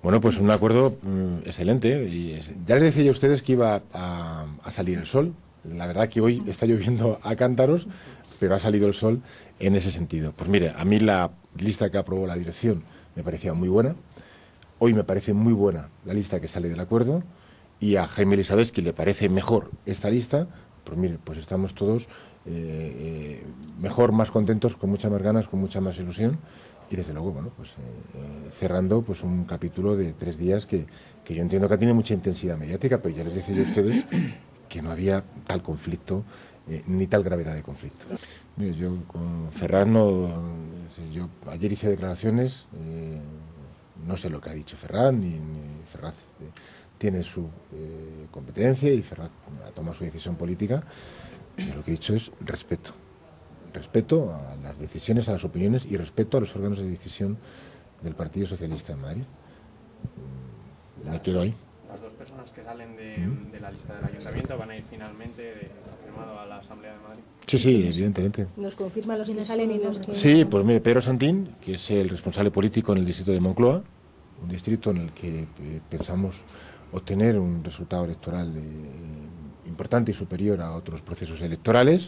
Bueno, pues un acuerdo excelente. Ya les decía yo a ustedes que iba a salir el sol. La verdad que hoy está lloviendo a cántaros, pero ha salido el sol en ese sentido. Pues mire, a mí la lista que aprobó la dirección me parecía muy buena. Hoy me parece muy buena la lista que sale del acuerdo. Y a Jaime Elisabetsky le parece mejor esta lista. Pues mire, pues estamos todos mejor, más contentos, con muchas más ganas, con mucha más ilusión. Y desde luego, bueno, pues cerrando pues un capítulo de 3 días que yo entiendo que tiene mucha intensidad mediática, pero ya les decía yo a ustedes que no había tal conflicto, ni tal gravedad de conflicto. Mire, yo con Ferran yo ayer hice declaraciones, no sé lo que ha dicho Ferran, ni Ferran tiene su competencia y Ferran ha tomado su decisión política. Y lo que he dicho es respeto. Respeto a las decisiones, a las opiniones y respeto a los órganos de decisión del Partido Socialista de Madrid. Me quedo ahí. Las dos personas que salen de la lista del Ayuntamiento van a ir finalmente confirmado a la Asamblea de Madrid. Sí, sí, evidentemente. ¿Nos confirman los que salen y los que...? Sí, pues mire, Pedro Santín, que es el responsable político en el distrito de Moncloa, un distrito en el que pensamos obtener un resultado electoral importante y superior a otros procesos electorales.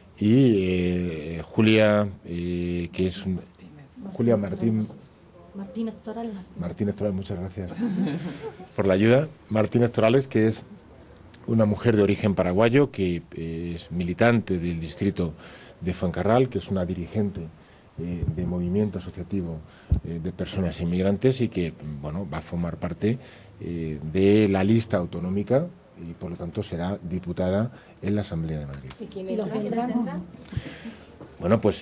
Y Julia, que es Julia Martínez Torales. Martínez Torales, muchas gracias por la ayuda. Martínez Torales, que es una mujer de origen paraguayo, que es militante del distrito de Fuencarral, que es una dirigente de movimiento asociativo de personas inmigrantes y que, bueno, va a formar parte de la lista autonómica y por lo tanto será diputada en la Asamblea de Madrid. ¿Y quién lo representa? Bueno, pues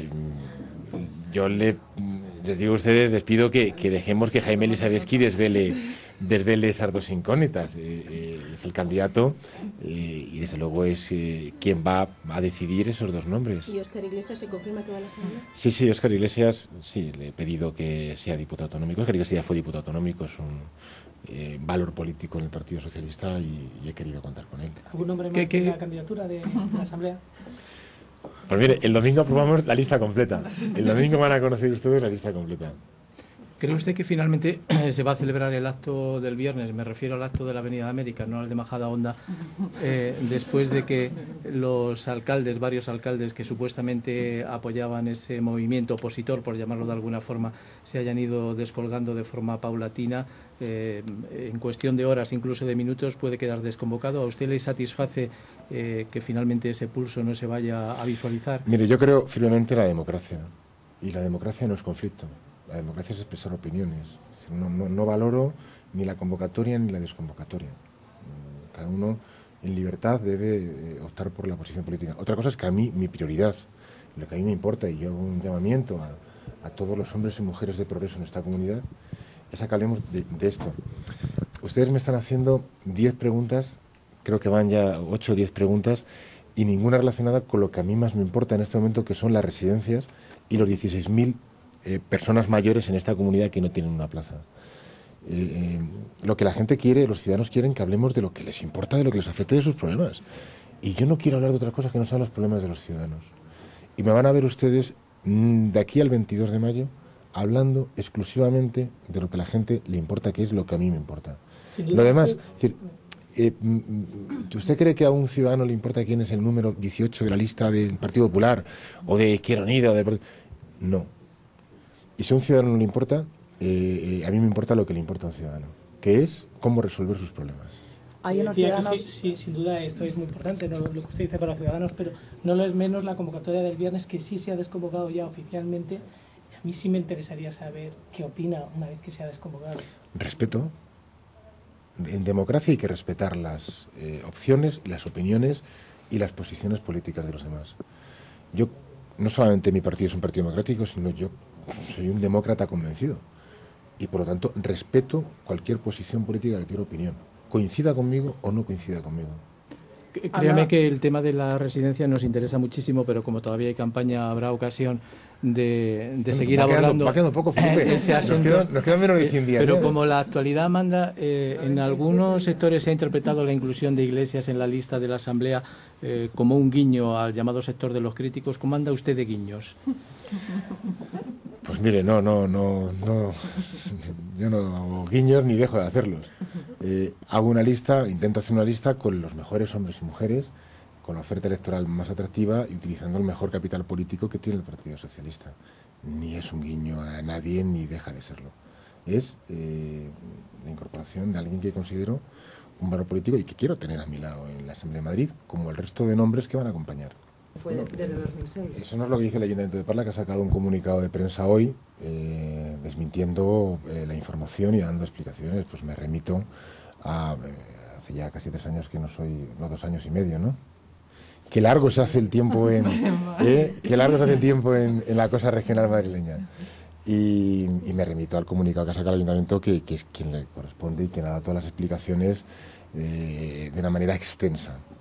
yo les digo a ustedes, les pido que dejemos que Jaime Elisabetsky desvele esas dos incógnitas. Es el candidato y desde luego es quien va a decidir esos dos nombres. ¿Y Óscar Iglesias se confirma que va a la Asamblea? Sí, Óscar Iglesias, sí, le he pedido que sea diputado autonómico. Óscar Iglesias ya fue diputado autonómico, es un valor político en el Partido Socialista y he querido contar con él. ¿Algún nombre más en la candidatura de la Asamblea? Pues mire, el domingo aprobamos la lista completa. El domingo van a conocer ustedes la lista completa. ¿Cree usted que finalmente se va a celebrar el acto del viernes? Me refiero al acto de la Avenida de América, no al de Majadahonda, después de que los alcaldes, varios alcaldes que supuestamente apoyaban ese movimiento opositor, por llamarlo de alguna forma, se hayan ido descolgando de forma paulatina. En cuestión de horas, incluso de minutos, puede quedar desconvocado. ¿A usted le satisface que finalmente ese pulso no se vaya a visualizar? Mire, yo creo firmemente en la democracia, y la democracia no es conflicto. La democracia es expresar opiniones. No valoro ni la convocatoria ni la desconvocatoria. Cada uno en libertad debe optar por la posición política. Otra cosa es que a mí, mi prioridad, lo que a mí me importa, y yo hago un llamamiento a todos los hombres y mujeres de progreso en esta comunidad, es que hablemos de esto. Ustedes me están haciendo 10 preguntas, creo que van ya 8 o 10 preguntas, y ninguna relacionada con lo que a mí más me importa en este momento, que son las residencias y los 16.000 personas mayores en esta comunidad que no tienen una plaza. Lo que la gente quiere, los ciudadanos quieren que hablemos de lo que les importa, de lo que les afecte, de sus problemas. Y yo no quiero hablar de otras cosas que no sean los problemas de los ciudadanos. Y me van a ver ustedes de aquí al 22 de mayo hablando exclusivamente de lo que a la gente le importa, que es lo que a mí me importa. Lo demás, es decir, ¿usted cree que a un ciudadano le importa quién es el número 18 de la lista del Partido Popular o de Izquierda Unida? No. Y si a un ciudadano no le importa, a mí me importa lo que le importa a un ciudadano, que es cómo resolver sus problemas. Hay unos ciudadanos... Sí, sin duda esto es muy importante, ¿no? Lo que usted dice para los ciudadanos, pero no lo es menos la convocatoria del viernes, que sí se ha desconvocado ya oficialmente. A mí sí me interesaría saber qué opina una vez que se ha desconvocado. Respeto. En democracia hay que respetar las opciones, las opiniones y las posiciones políticas de los demás. Yo, no solamente mi partido es un partido democrático, sino yo soy un demócrata convencido. Y por lo tanto respeto cualquier posición política, cualquier opinión, coincida conmigo o no coincida conmigo. Créame que el tema de la residencia nos interesa muchísimo, pero como todavía hay campaña, habrá ocasión de seguir abordando. Va quedando poco, Felipe. Ese asunto. Nos quedan menos de 100 días. Pero como la actualidad manda, en algunos sectores se ha interpretado la inclusión de Iglesias en la lista de la Asamblea como un guiño al llamado sector de los críticos. ¿Cómo anda usted de guiños? Pues mire, no. Yo no hago guiños ni dejo de hacerlos. Hago una lista, intento hacer una lista con los mejores hombres y mujeres, con la oferta electoral más atractiva y utilizando el mejor capital político que tiene el Partido Socialista. Ni es un guiño a nadie ni deja de serlo. Es la incorporación de alguien que considero un valor político y que quiero tener a mi lado en la Asamblea de Madrid, como el resto de nombres que van a acompañar. Fue desde 2006. Eso no es lo que dice el Ayuntamiento de Parla, que ha sacado un comunicado de prensa hoy desmintiendo la información y dando explicaciones. Pues me remito a hace ya casi 3 años que no soy, no 2 años y medio, ¿no? Qué largo se hace el tiempo qué largo se hace el tiempo en la cosa regional madrileña. Y me remito al comunicado que ha sacado el Ayuntamiento, que es quien le corresponde y quien ha dado todas las explicaciones de una manera extensa.